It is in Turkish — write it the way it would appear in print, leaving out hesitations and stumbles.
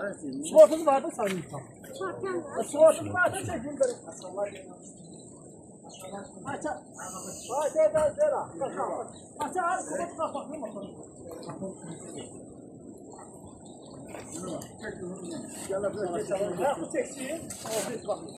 Sigortası vardı sanırım. Sigortası vardı çekin böyle. Aça. Aça da zera. Aça her sigorta kapatma bakalım. Yalla böyle çekin. Ha bu çeksin.